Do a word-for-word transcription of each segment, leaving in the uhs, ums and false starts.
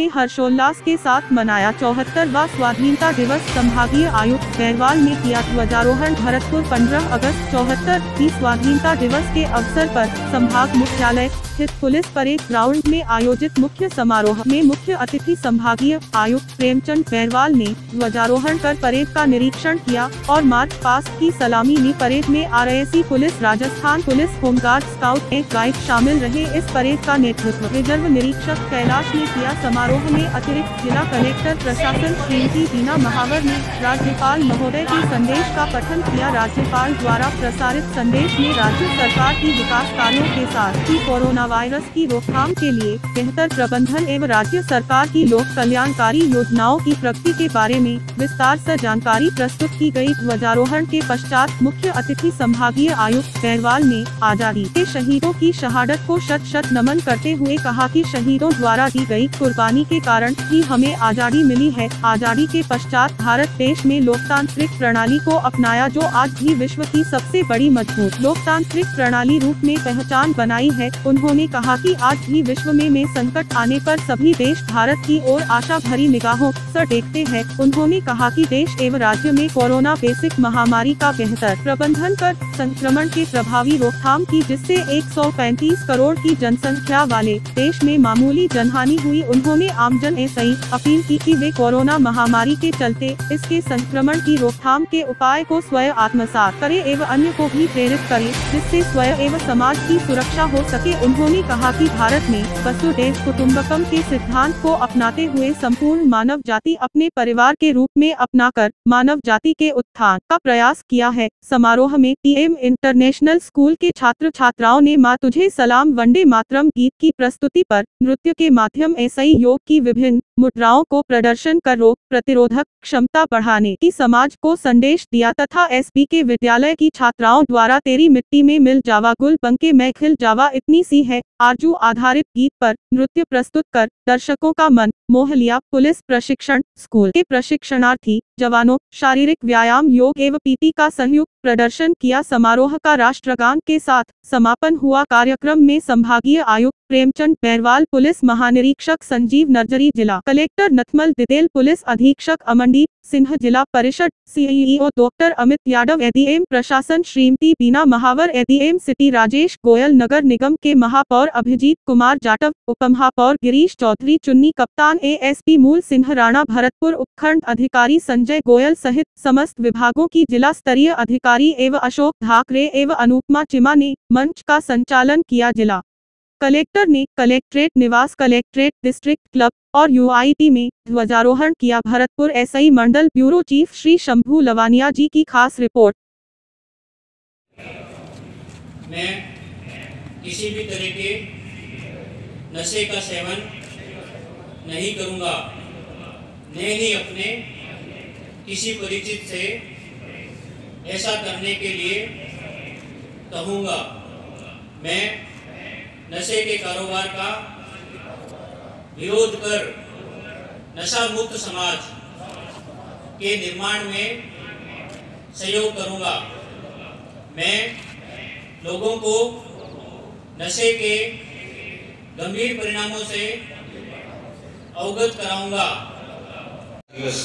ने हर्षोल्लास के साथ मनाया चौहत्तरवां स्वाधीनता दिवस। संभागीय आयुक्त बैरवाल ने किया ध्वजारोहण। भरतपुर पंद्रह अगस्त चौहत्तर की स्वाधीनता दिवस के अवसर पर संभाग मुख्यालय स्थित पुलिस परेड ग्राउंड में आयोजित मुख्य समारोह में मुख्य अतिथि संभागीय आयुक्त प्रेमचंद बैरवाल ने ध्वजारोहण कर परेड का निरीक्षण किया और मार्च पास्ट की सलामी ली। परेड में RAC police, Rajasthan police, home guard, scout and guide शामिल रहे। इस परेड का नेतृत्व रिजर्व निरीक्षक कैलाश ने किया। समारोह में अतिरिक्त जिला कलेक्टर प्रशासन श्रीमती बीना महावर ने राज्यपाल महोदय के संदेश का पठन किया। राज्यपाल द्वारा प्रसारित संदेश में राज्य सरकार की विकास कार्यों के साथ ही कोरोना वायरस की रोकथाम के लिए बेहतर प्रबंधन एवं राज्य सरकार की लोक कल्याणकारी योजनाओं की प्रगति के बारे में विस्तार से जानकारी प्रस्तुत की गई। ध्वजारोहण के पश्चात मुख्य अतिथि संभागीय आयुक्त बैरवाल ने आजादी के शहीदों की शहादत को शत शत नमन करते हुए कहा कि शहीदों द्वारा दी गई कुर्बानी के कारण ही हमें आजादी मिली है। आजादी के पश्चात भारत देश में लोकतांत्रिक प्रणाली को अपनाया जो आज भी विश्व की सबसे बड़ी मजबूत लोकतांत्रिक प्रणाली रूप में पहचान बनाई है। उन्होंने कहा कि आज भी विश्व में, में संकट आने पर सभी देश भारत की ओर आशा भरी निगाहों से देखते हैं। उन्होंने कहा कि देश एवं राज्य में कोरोना वैश्विक महामारी का बेहतर प्रबंधन कर संक्रमण के प्रभावी रोकथाम की, जिससे एक सौ पैंतीस करोड़ की जनसंख्या वाले देश में मामूली जनहानि हुई। उन्होंने आमजन ऐसी अपील की कि वे कोरोना महामारी के चलते इसके संक्रमण की रोकथाम के उपाय को स्वयं आत्मसात करें एवं अन्य को भी प्रेरित करें, जिससे स्वयं एवं समाज की सुरक्षा हो सके। उन्होंने कहा कि भारत ने वसुधैव कुटुंबकम के सिद्धांत को अपनाते हुए संपूर्ण मानव जाति अपने परिवार के रूप में अपनाकर मानव जाति के उत्थान का प्रयास किया है। समारोह में टीएम इंटरनेशनल स्कूल के छात्र छात्राओं ने माँ तुझे सलाम वंदे मातरम गीत की प्रस्तुति पर नृत्य के माध्यम ऐसे ही योग की विभिन्न मुद्राओं को प्रदर्शन कर रोग प्रतिरोधक क्षमता बढ़ाने की समाज को संदेश दिया तथा एसपी के विद्यालय की छात्राओं द्वारा तेरी मिट्टी में मिल जावा गुल बनके मैं खिल जावा इतनी सी है आरजू आधारित गीत पर नृत्य प्रस्तुत कर दर्शकों का मन मोह लिया। पुलिस प्रशिक्षण स्कूल के प्रशिक्षणार्थी जवानों शारीरिक व्यायाम, योग एवं पीटी का संयुक्त प्रदर्शन किया। समारोह का राष्ट्रगान के साथ समापन हुआ। कार्यक्रम में संभागीय आयुक्त प्रेमचंद बैरवाल, पुलिस महानिरीक्षक संजीव नर्जरी, जिला कलेक्टर नथमल दिदेल, पुलिस अधीक्षक अमनदीप सिन्हा, जिला परिषद CEO doctor Amit Yadav, ADM प्रशासन श्रीमती बीना महावर, एडीएम सिटी राजेश गोयल, नगर निगम के महापौर अभिजीत कुमार जाटव, उपमहापौर गिरीश चौधरी, चुन्नी कप्तान, एएसपी मूल सिंह राणा, भरतपुर उपखंड अधिकारी संजय गोयल सहित समस्त विभागों की जिला स्तरीय अधिकारी एवं अशोक धाकरे एवं अनुपमा चिमा ने मंच का संचालन किया। जिला कलेक्टर ने कलेक्ट्रेट निवास, कलेक्ट्रेट डिस्ट्रिक्ट क्लब और यूआईटी में ध्वजारोहण किया। भरतपुर एसआई मंडल ब्यूरो चीफ श्री शंभू लवानिया जी की खास रिपोर्ट। मैं किसी भी तरह के नशे का सेवन नहीं करूंगा, मैं ही अपने किसी परिचित से ऐसा करने के लिए कहूंगा। मैं नशे के कारोबार का विरोध कर नशा मुक्त समाज के निर्माण में सहयोग करूंगा। मैं लोगों को नशे के गंभीर परिणामों से अवगत कराऊंगा। दिवस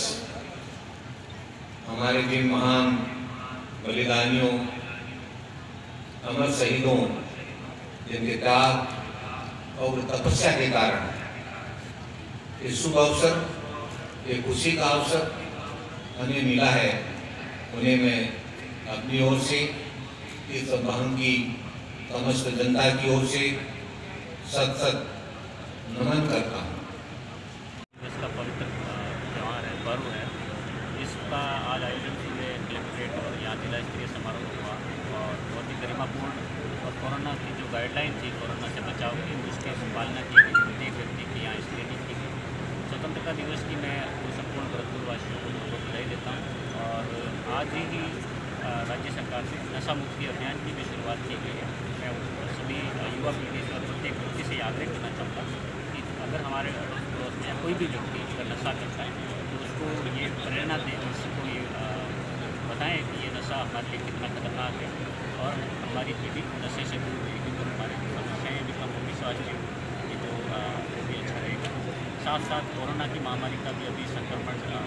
हमारे जिन महान बलिदानियों, अमर शहीदों, जिनके त्याग और तपस्या के कारण ये शुभ अवसर, ये खुशी का अवसर हमें मिला है, उन्हें मैं अपनी ओर से, इस संभाग की समस्त जनता की ओर से सत सत नमन करता हूँ। इसका पवित्र त्यौहार है, पर्व है। इसका आज आयोजन पूरे कलेक्ट्रेट और यहाँ जिला स्तरीय समारोह हुआ और बहुत ही गरिमापूर्ण और कोरोना की जो गाइडलाइन थी, कोरोना से बचाव की, उसकी पालना की गई। प्रत्येक व्यक्ति की यहाँ स्क्रीनिंग की गई। स्वतंत्रता दिवस की मैं संपूर्ण भरतपुरवासियों को बहुत बधाई देता हूँ। और आज ही राज्य सरकार से नशा मुक्ति अभियान की भी शुरुआत की गई है। मैं सभी युवा पीढ़ी से और प्रत्येक व्यक्ति से आग्रह करना चाहूँगा कि अगर हमारे अड़ोस पड़ोस में कोई भी व्यक्ति अगर नशा करता है तो उसको ये प्रेरणा दें, उसको ये बताएं कि ये नशा हमारे लिए कितना खतरनाक है और हमारी पीढ़ी नशे से दूर रहेगी तो हमारी समस्याएँ भी कम होगी, स्वास्थ्य ये जो वो भी अच्छा रहेगा। साथ साथ कोरोना की महामारी का भी अभी संक्रमण